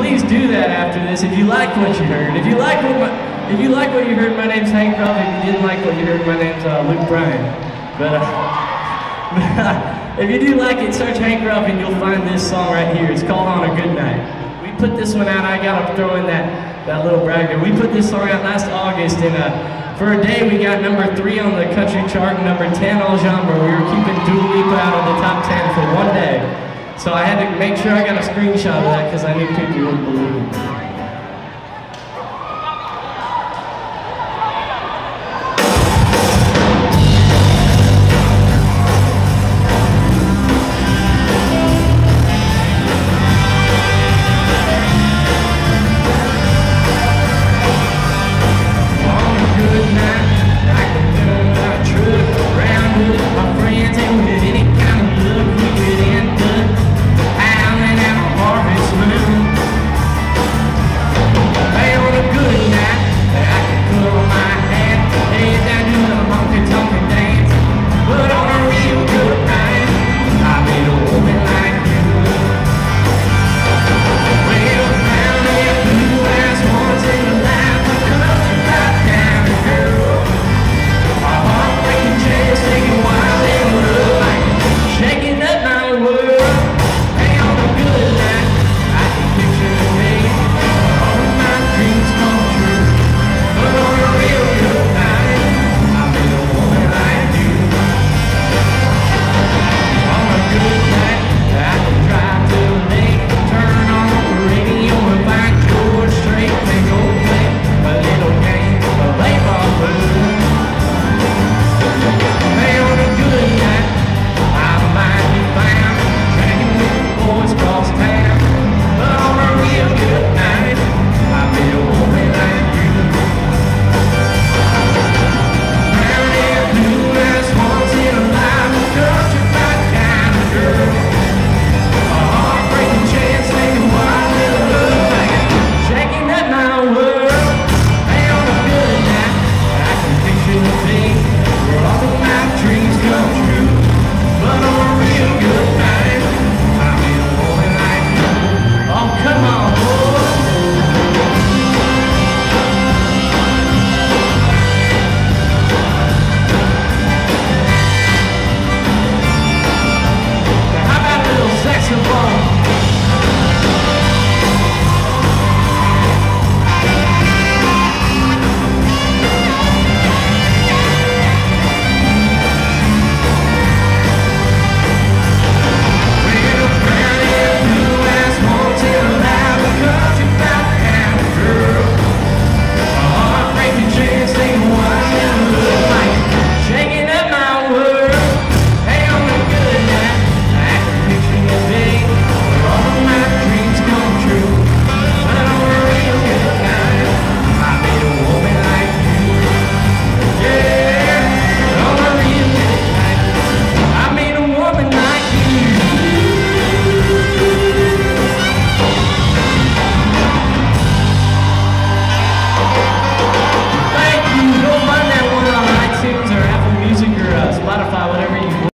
please do that after this if you like what you heard. If you like what you heard, my name's Hank Ruff. If you didn't like what you heard, my name's Luke Bryan. But if you do like it, search Hank Ruff and you'll find this song right here. It's called On a Good Night. We put this one out. I gotta throw in that little bragger. We put this song out last August, and for a day we got number 3 on the country chart and number 10 all genre. We were keeping Dua Lipa out of the top 10 for one day. So I had to make sure I got a screenshot of that because I knew people wouldn't believe it.